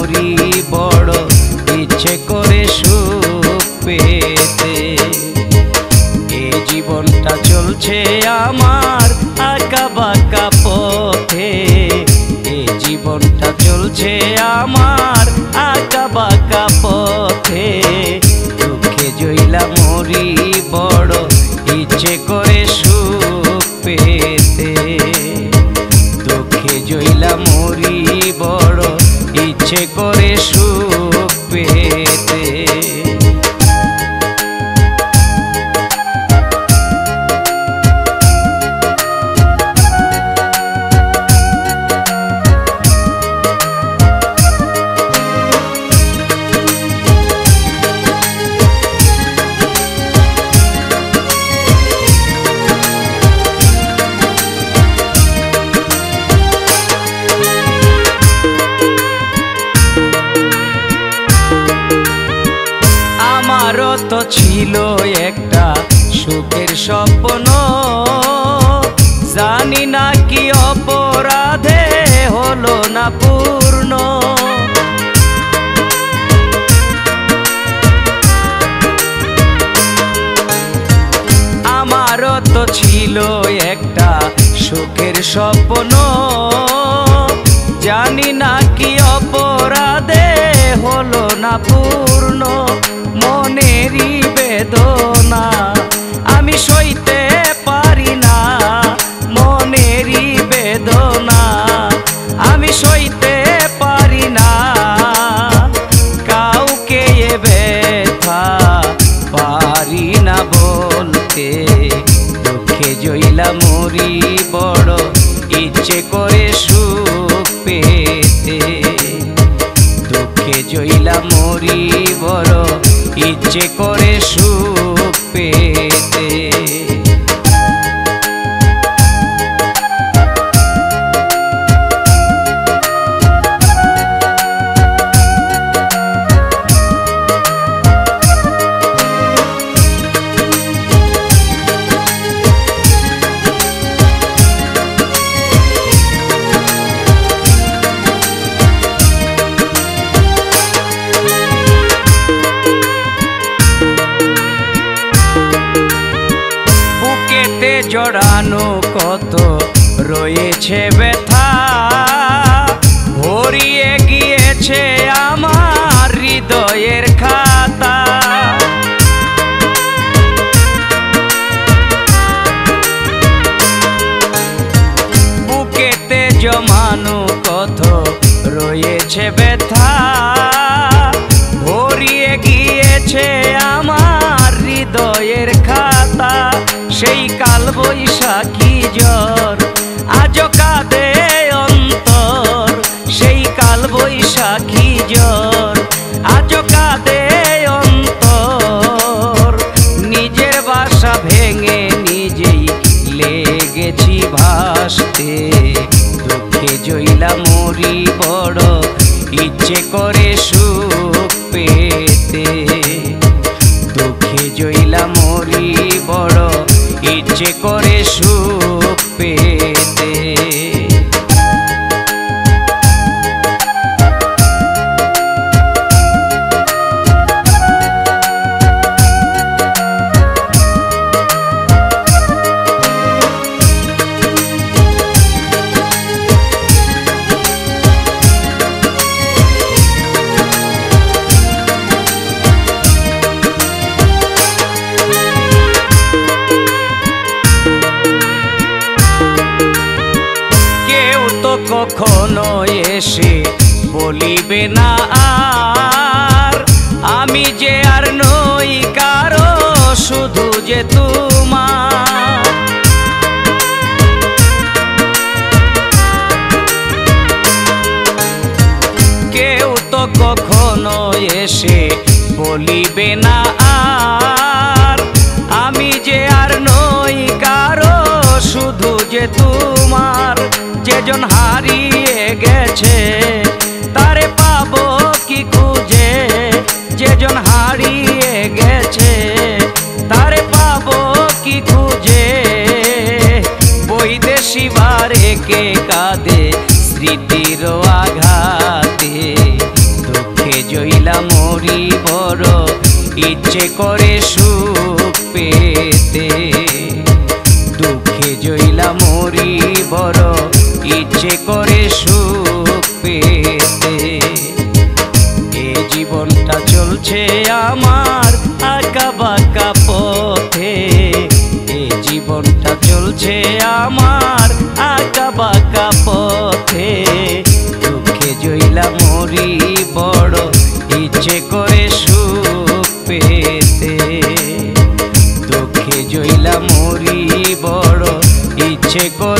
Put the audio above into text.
মরি বড় ইচ্ছে করে সুখ পেতে। এ জীবনটা চলছে আমার আঁকা বাঁকা পথে, এ জীবনটা চলছে আমার আঁকা বাঁকা পথে। দুঃখে জইলা মরি বড় ইচ্ছে করে সুখ পেতে, দুঃখে জইলা মরি বড় ইচ্ছে করে সুখ পেতে। আমারও তো ছিল একটা সুখের স্বপ্ন, জানি না কি অপরাধে হলো না পূর্ণ। আমারও তো ছিল একটা সুখের স্বপ্ন, জানি না কি অপরাধে হলো না পূর্ণ। মনেরই বেদনা আমি সইতে পারি না, মনেরই বেদনা আমি সইতে পারি না। কাউকে এ ব্যথা পারি না বলতে, দুঃখে জইলা মরি বড় ইচ্ছে করে সুখ পেতে, দুঃখে জইলা মরি বড় ইচ্ছে করে সুখ পেতে। জড়ানো কত রয়েছে ব্যথা, ভরিয়ে গিয়েছে আমার হৃদয়ের খাতা। বুকেতে জমানো কত রয়েছে ব্যথা, ভরিয়ে গিয়েছে আমার হৃদয়ের খাতা। সেই কাল বৈশাখী জ্বর আজও কাঁদে অন্তর, সেই কাল বৈশাখী জ্বর আজও কাঁদে অন্তর। নিজের বাসা ভেঙে নিজেই লেগেছি ভাসতে, দুঃখে জইলা মরি বড় ইচ্ছে করে সুখ পেতে, দুঃখে জইলা মরি বড় ইচ্ছে করে সুখ পেতে। কখনো এসে বলিবে না আর আমি যে আর নই কারো, শুধু যে তোমার। কেউ তো কখনো এসে বলিবে না আর আমি যে আর নই কারো, শুধু যে তোমার। যেজন হারিয়ে গেছে তারে পাবো কি খুঁজে, যেজন হারিয়ে গেছে তারে পাবো কি খুঁজে। বৈদেশি বারে কে কাঁদে স্মৃতির আঘাতে, ইচ্ছে করে সুখ পেতে। দুঃখে জইলা মরি বড় ইচ্ছে করে সুখ পেতে। এ জীবনটা চলছে আমার আঁকা বাঁকা পথে, এ জীবনটা চলছে আমার আঁকা বাঁকা পথে। দুঃখে জইলা মরি বড় ইচ্ছে করে সুখ পেতে। দুঃখে জইলা মরি বড় ইচ্ছে করে